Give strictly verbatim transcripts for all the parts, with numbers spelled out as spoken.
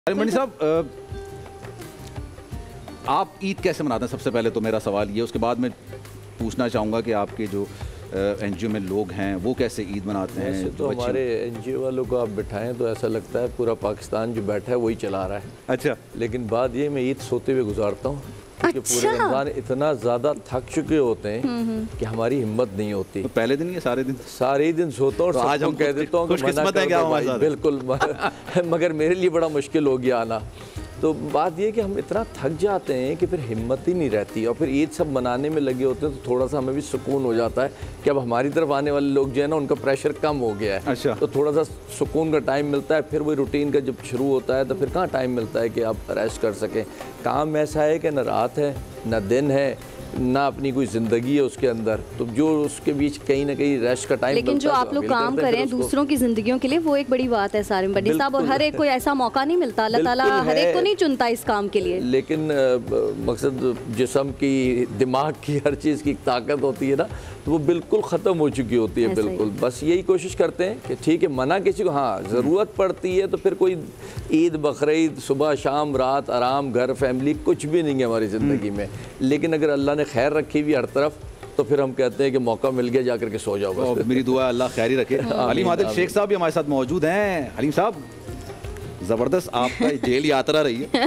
मंडी साहब, आप ईद कैसे मनाते हैं? सबसे पहले तो मेरा सवाल ये, उसके बाद मैं पूछना चाहूँगा कि आपके जो एनजीओ में लोग हैं वो कैसे ईद मनाते हैं? तो हमारे एनजीओ वालों को आप बिठाएं तो ऐसा लगता है पूरा पाकिस्तान जो बैठा है वही चला रहा है। अच्छा, लेकिन बात ये, मैं ईद सोते हुए गुजारता हूँ क्योंकि अच्छा। पूरे रमजान इतना ज़्यादा थक चुके होते हैं कि हमारी हिम्मत नहीं होती। तो पहले दिन या सारे दिन? सारे ही दिन सोता हूँ और तो आज हम कह देता हूँ खुशकिस्मत है क्या हमारे साथ? बिल्कुल मगर मेरे लिए बड़ा मुश्किल हो गया आना। तो बात ये कि हम इतना थक जाते हैं कि फिर हिम्मत ही नहीं रहती और फिर ईद सब मनाने में लगे होते हैं तो थोड़ा सा हमें भी सुकून हो जाता है कि अब हमारी तरफ आने वाले लोग जो है ना उनका प्रेशर कम हो गया है। अच्छा। तो थोड़ा सा सुकून का टाइम मिलता है। फिर वही रूटीन का जब शुरू होता है तो फिर कहाँ टाइम मिलता है कि आप रेस्ट कर सकें। काम ऐसा है कि न रात है न दिन है ना अपनी कोई ज़िंदगी है उसके अंदर, तो जो उसके बीच कहीं ना कहीं रेस्ट का टाइम। लेकिन जो आप लोग काम करें दूसरों की ज़िंदगियों के लिए वो एक बड़ी बात है सारिम बड्डी साहब, और हर एक को ऐसा मौका नहीं मिलता। अल्लाह ताला हर एक को नहीं चुनता इस काम के लिए। लेकिन मकसद जिस्म की, दिमाग की, हर चीज़ की ताकत होती है ना, तो वो बिल्कुल ख़त्म हो चुकी होती है। बिल्कुल बस यही कोशिश करते हैं कि ठीक है मना किसी को, हाँ ज़रूरत पड़ती है तो फिर कोई ईद बकरीद सुबह शाम रात आराम घर फैमिली कुछ भी नहीं है हमारी ज़िंदगी में। लेकिन अगर अल्लाह ने खैर रखी हुई हर तरफ तो फिर हम कहते हैं कि मौका मिल गया जाकर के सो जाओ बस। मेरी दुआ अल्लाह खैर ही रखे। हलीम आदिल शेख साहब भी हमारे साथ मौजूद हैं। हलीम साहब, ज़बरदस्त आपका जेल यात्रा रही है।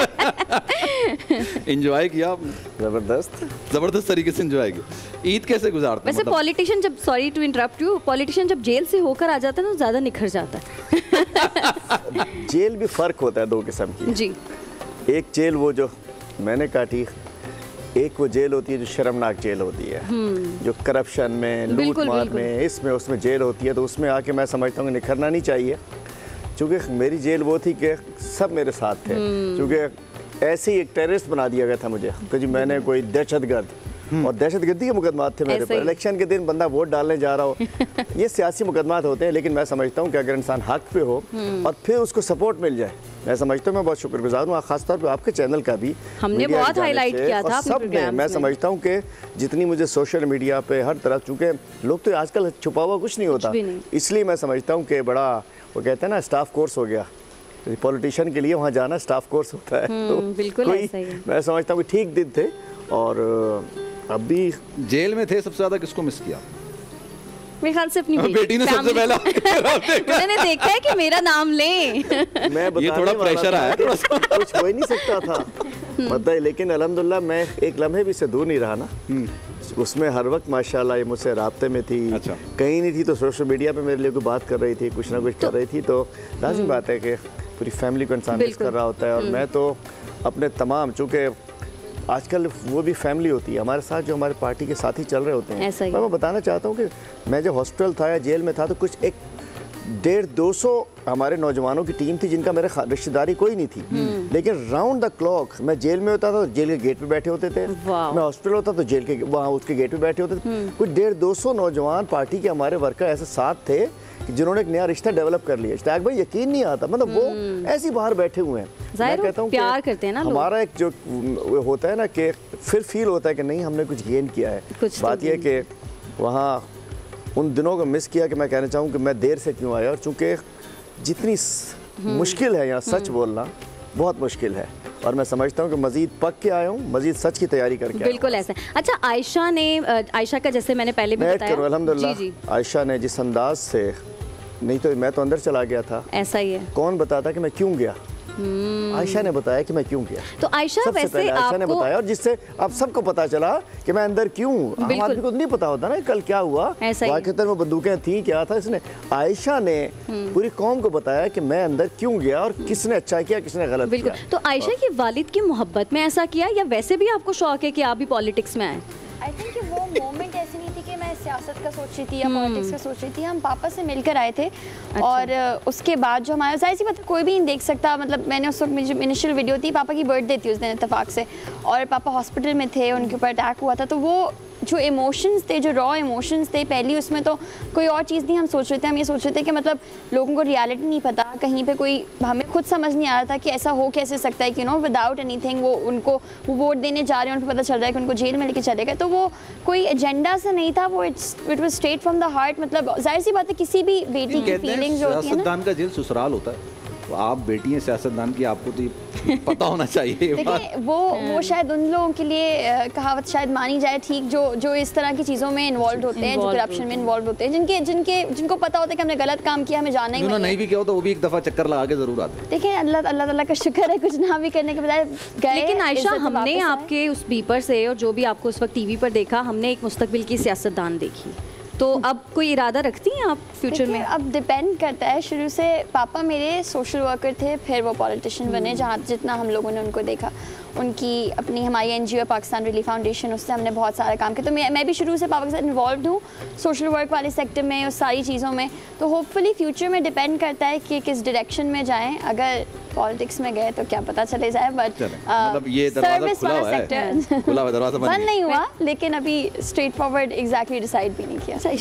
एंजॉय किया आपने? ज़बरदस्त ज़बरदस्त तरीके से एंजॉय किया। ईद कैसे गुजारते हैं? वैसे मतलब... पॉलिटिशियन जब, sorry to interrupt you, politician जब जेल से होकर आ जाता है ना तो ज़्यादा निखर जाता है। जेल भी फ़र्क होता है दो किस्म की जी। एक जेल वो जो मैंने काटी, एक वो जेल होती है जो शर्मनाक जेल होती है, जो करप्शन में, लूट मार में, इसमें उसमें जेल होती है। तो उसमें आके मैं समझता हूँ कि निखरना नहीं चाहिए। चूँकि मेरी जेल वो थी कि सब मेरे साथ थे, क्योंकि ऐसे ही एक टेररिस्ट बना दिया गया था मुझे कि जी मैंने कोई दहशतगर्द, और दहशतगर्दी के मुकदमात थे मेरे पर। इलेक्शन के दिन बंदा वोट डालने जा रहा हो, ये सियासी मुकदमात होते हैं। लेकिन मैं समझता हूँ कि अगर इंसान हक पे हो और फिर उसको सपोर्ट मिल जाए, मैं समझता हूँ, मैं बहुत शुक्रगुजार हूँ खासतौर पे आपके चैनल का भी, हमने बहुत हाईलाइट किया था सब ने। मैं समझता हूँ कि जितनी मुझे सोशल मीडिया पे हर तरफ, चूँकि लोग तो आजकल छुपा हुआ कुछ नहीं होता, इसलिए मैं समझता हूँ कि बड़ा वो कहते हैं ना स्टाफ कोर्स हो गया पॉलिटिशियन के लिए, वहाँ जाना स्टाफ कोर्स होता है। तो बिल्कुल ऐसा ही है। मैं समझता हूँ कि ठीक दिन थे। और अब भी जेल में थे, सबसे ज़्यादा किसको मिस किया? मेरे ख्याल से अपनी बेटी ने सबसे पहला मैंने देखा है कि मेरा नाम लें। मैं ये थोड़ा प्रेशर आया, कुछ हो ही नहीं सकता था पता है। लेकिन अल्हम्दुलिल्लाह मैं एक लम्हे भी से दूर नहीं रहा ना, उसमें हर वक्त माशाल्लाह ये मुझसे राब्ते में थी। अच्छा। कहीं नहीं थी तो सोशल मीडिया पे मेरे लिए कोई बात कर रही थी, कुछ ना कुछ कर रही थी। तो लाजिम बात है कि पूरी फैमिली को इंसान मिस कर रहा होता है। और मैं तो अपने तमाम, चूँकि आजकल वो भी फैमिली होती है हमारे साथ, जो हमारे पार्टी के साथी चल रहे होते हैं। मैं बताना चाहता हूँ कि मैं जब हॉस्पिटल था या जेल में था तो कुछ एक डेढ़ दो सौ हमारे नौजवानों की टीम थी जिनका मेरे रिश्तेदारी कोई नहीं थी। लेकिन राउंड द क्लॉक मैं जेल में होता था तो जेल के गेट पे बैठे होते थे, मैं हॉस्पिटल होता तो जेल के वहाँ उसके गेट पे बैठे होते थे। कुछ डेढ़ दो सौ नौजवान पार्टी के हमारे वर्कर ऐसे साथ थे जिन्होंने एक नया रिश्ता डेवलप कर लिया। इश्ताक भाई यकीन नहीं आता, मतलब वो ऐसे बाहर बैठे हुए हैं। मैं कहता हूँ प्यार करते हैं ना हमारा एक जो होता है ना कि फिर फील होता है कि नहीं हमने कुछ गेन किया है। बात यह कि वहाँ उन दिनों को मिस किया कि मैं कहना चाहूँ कि मैं देर से क्यों आया। और चूँकि जितनी मुश्किल है यहाँ सच बोलना बहुत मुश्किल है, और मैं समझता हूँ कि मज़ीद पक के आया हूँ, मज़ीद सच की तैयारी करके। बिल्कुल ऐसा। अच्छा, आयशा ने, आयशा का जैसे मैंने पहले भी बताया, अल्हम्दुलिल्लाह आयशा ने जिस अंदाज से, नहीं तो मैं तो अंदर चला गया था। ऐसा ही है। कौन बताता कि मैं क्यों गया? आयशा ने बताया कि मैं क्यों गया। तो आयशा वैसे आयशा ने बताया, और जिससे अब सबको पता चला कि मैं अंदर क्यों। हम आदमी को नहीं पता होता ना कल क्या हुआ, वाक़ितन वो बंदूकें थी क्या था। इसने आयशा ने पूरी कौम को बताया कि मैं अंदर क्यों गया और किसने अच्छा किया किसने गलत किया। बिल्कुल। तो आयशा के वालिद की मोहब्बत में ऐसा किया या वैसे भी आपको शौक है कि आप भी पॉलिटिक्स में आए? आई थिंक वो मोमेंट ऐसी नहीं थी कि मैं सियासत का सोच रही थी या पॉलिटिक्स का सोच रही थी। हम पापा से मिलकर आए थे। अच्छा। और उसके बाद जो हमारा, जाहिर सी बात कोई भी नहीं देख सकता, मतलब मैंने उस वक्त मेरी इनिशियल वीडियो थी, पापा की बर्थडे थी उस दिन इत्तेफाक से, और पापा हॉस्पिटल में थे, उनके ऊपर अटैक हुआ था। तो वो जो इमोशंस थे, जो रॉ इमोशंस थे, पहली उसमें तो कोई और चीज़ नहीं हम सोच रहे थे। हम ये सोच रहे थे कि मतलब लोगों को रियलिटी नहीं पता, कहीं पे कोई, हमें खुद समझ नहीं आ रहा था कि ऐसा हो कैसे सकता है कि नो विदाउट एनीथिंग वो उनको वो वोट देने जा रहे हैं, उनको पता चल रहा है कि उनको जेल में लेके चले गए। तो वो कोई एजेंडा से नहीं था, वो it's it was straight from the heart. मतलब जाहिर सी बात है किसी भी बेटी की फीलिंग्स जो होती है ना, सियासतदान का जेल ससुराल होता है। आप बेटी हैं सियासतदान की, आपको तो ये पता होना चाहिए। देखिए वो वो शायद उन लोगों के लिए अ, कहावत शायद मानी जाए ठीक, जो जो इस तरह की चीज़ों में इन्वॉल्व होते हैं, जो करप्शन में इन्वॉल्व होते हैं, जिनके जिनके जिनको पता होता है कि हमने गलत काम किया, हमें जाना ही नहीं भी किया हो तो वो भी एक दफ़ा चक्कर लगा के ज़रूर आते हैं। देखिए अल्लाह अल्लाह ताला का शुक्र है, कुछ ना भी करने के बजाय गए। लेकिन आयशा, इज्जत से हमने वापस आए। आपके उस बीपर से और जो भी आपको उस वक्त टीवी पर देखा, हमने एक मुस्तकबिल की सियासतदान देखी, तो अब कोई इरादा रखती हैं आप फ्यूचर में? अब डिपेंड करता है। शुरू से पापा मेरे सोशल वर्कर थे, फिर वो पॉलिटिशियन बने, जहाँ जितना हम लोगों ने उनको देखा। उनकी अपनी हमारी एनजीओ पाकिस्तान रिलीफ फाउंडेशन, उससे हमने बहुत सारा काम किया। तो मैं मैं भी शुरू से पापा के साथ इन्वॉल्व हूँ सोशल वर्क वाले सेक्टर में, उस सारी चीज़ों में। तो होपफुली फ्यूचर में डिपेंड करता है कि किस डायरेक्शन में जाएँ। अगर पॉलिटिक्स में गए तो क्या पता चले जाए, बट मतलब ये दरवाजा खुला हुआ है, खुला हुआ दरवाजा बंद नहीं हुआ, लेकिन अभी स्ट्रेट फॉरवर्ड एग्जैक्टली डिसाइड भी नहीं किया।